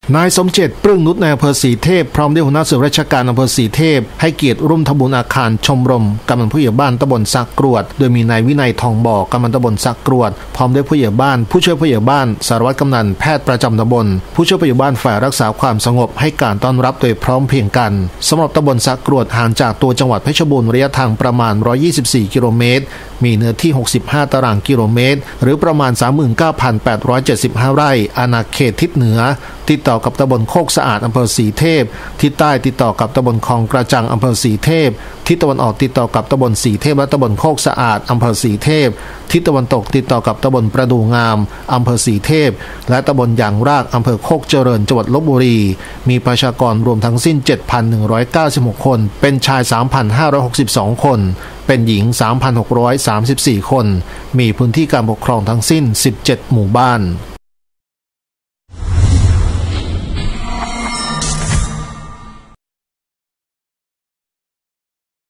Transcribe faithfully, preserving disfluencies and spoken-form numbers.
นายสมเจตปรึ้งนุชในอำเภอศรีเทพพร้อมด้วยหัวหน้าส่วนราชการอำเภอศรีเทพให้เกียรติร่วมทำบุญอาคารชมรมกำนันผู้ใหญ่บ้านตำบลสักกรวดโดยมีนายวินัยทองบ่อกำนันตำบลสักกรวดพร้อมด้วยผู้ใหญ่บ้านผู้ช่วยผู้ใหญ่บ้านสารวัตรกำนันแพทย์ประจำตำบลผู้ช่วยผู้ใหญ่บ้านฝ่ายรักษาความสงบให้การต้อนรับโดยพร้อมเพรียงกันสำหรับตำบลสักกรวดห่างจากตัวจังหวัดเพชรบูรณ์ระยะทางประมาณหนึ่งร้อยยี่สิบสี่กิโลเมตรมีเนื้อที่หกสิบห้าตารางกิโลเมตรหรือประมาณ สามหมื่นเก้าพันแปดร้อยเจ็ดสิบห้า ไร่อาณาเขตทิศเหนือติดต่อกับตำบลโคกสะอาดอำเภอศรีเทพทิศใต้ติดต่อกับตำบลคลองกระจังอำเภอศรีเทพทิศตะวันออกติดต่อกับตำบลศรีเทพและตำบลโคกสะอาดอำเภอศรีเทพทิศตะวันตกติดต่อกับตำบลประดูงามอำเภอศรีเทพและตำบลยางรากอำเภอโคกเจริญจังหวัดลพบุรีมีประชากรรวมทั้งสิ้น เจ็ดพันหนึ่งร้อยเก้าสิบหก คนเป็นชาย สามพันห้าร้อยหกสิบสอง คนเป็นหญิง สามพันหกร้อยสามสิบสี่ คนมีพื้นที่การปกครองทั้งสิ้นสิบเจ็ดหมู่บ้าน